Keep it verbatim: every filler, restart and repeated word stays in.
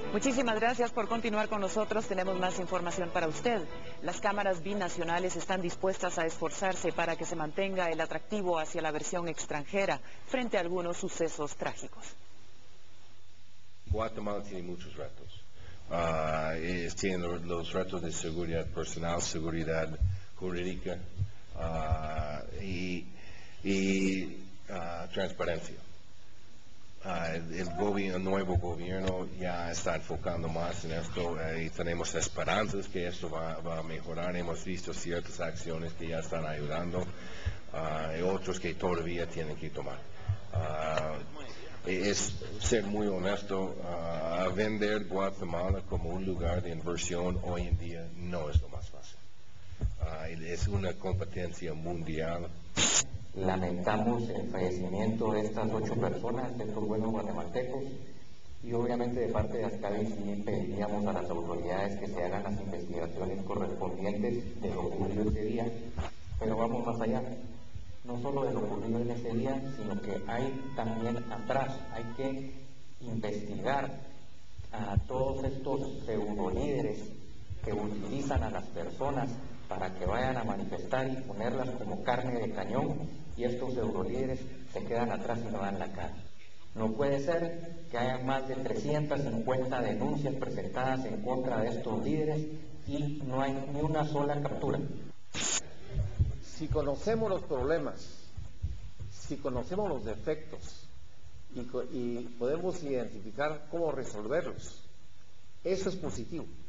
Muchísimas gracias por continuar con nosotros. Tenemos más información para usted. Las cámaras binacionales están dispuestas a esforzarse para que se mantenga el atractivo hacia la versión extranjera frente a algunos sucesos trágicos. Guatemala tiene muchos retos. Uh, es, tiene los retos de seguridad personal, seguridad jurídica uh, y, y uh, transparencia. Uh, el, el, gobierno, el nuevo gobierno ya está enfocando más en esto uh, y tenemos esperanzas que esto va, va a mejorar. Hemos visto ciertas acciones que ya están ayudando uh, y otros que todavía tienen que tomar. Uh, es ser muy honesto, uh, vender Guatemala como un lugar de inversión hoy en día no es lo más fácil. Uh, es una competencia mundial. Lamentamos el fallecimiento de estas ocho personas, de estos buenos guatemaltecos, y obviamente de parte de Ascavi sí pediríamos a las autoridades que se hagan las investigaciones correspondientes de lo ocurrido ese día, pero vamos más allá. No solo de lo ocurrido en ese día, sino que hay también atrás, hay que investigar a todos estos pseudo líderes que utilizan a las personas para que vayan a manifestar y ponerlas como carne de cañón, y estos pseudo líderes se quedan atrás y no dan la cara. No puede ser que haya más de trescientas cincuenta denuncias presentadas en contra de estos líderes y no hay ni una sola captura. Si conocemos los problemas, si conocemos los defectos y, y podemos identificar cómo resolverlos, eso es positivo.